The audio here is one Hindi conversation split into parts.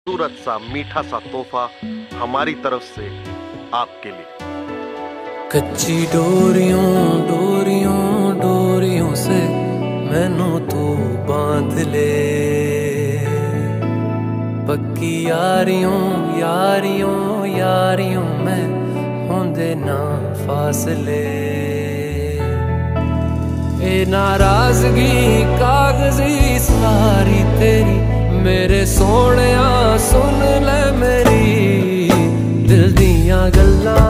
खूबसूरत सा मीठा सा तोहफा हमारी तरफ से आपके लिए। कच्ची डोरियों डोरियों डोरियों से मैनू तू बांध ले, पक्की यारियों यारियों यारियों में होंदे ना फासले। ए नाराजगी कागजी सारी तेरी, मेरे सोहणिया सुन ले मेरी दिल दियां गल्लां।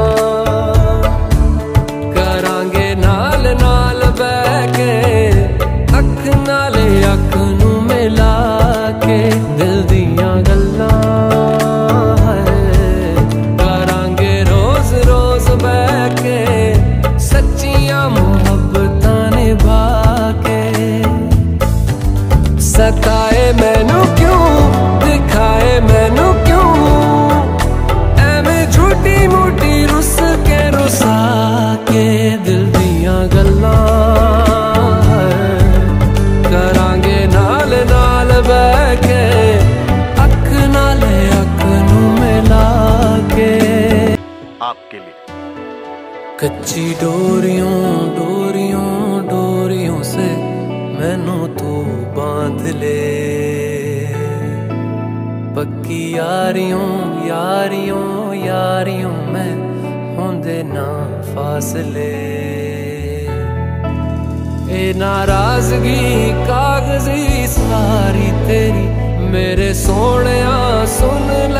करांगे नाल नाल बैठ के अख नाले अख नू मिला के दिल दियां गल्लां। करांगे रोज रोज बैठ के सच्चियां मुहब्बतां निभा के। सताए मैनू क्यों दिखाए मैनू क्यों, एवें झूठी मूठी रुस के रुसा के दिल दियां गल्लां। करांगे नाल नाल बैठ के अख नाले अख नू मिला के। आपके लिए कच्ची डोरियों डोरियों डोरियों से मैनू तू बांध ले, पक्की यारियों यारियों यारियों में होंदे ना फासले। ए नाराजगी कागजी सारी तेरी, मेरे सोहणिया सुन